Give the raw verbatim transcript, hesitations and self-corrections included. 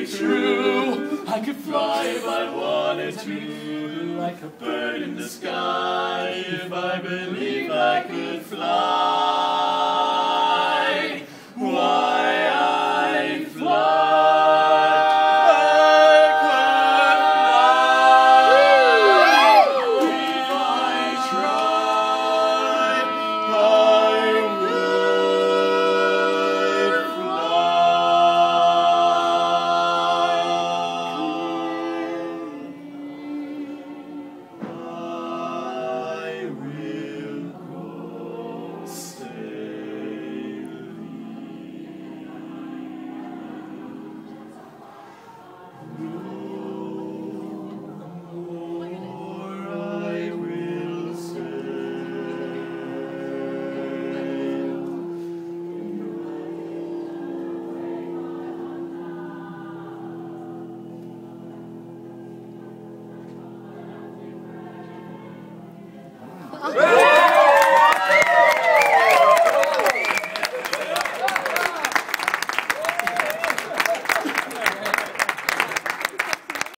be true. I could fly if I wanted to, like a bird in the sky, if I believe I could fly. Why I'd fly. I could fly. If I tried, I would fly. I will go sailing. No more I will sail.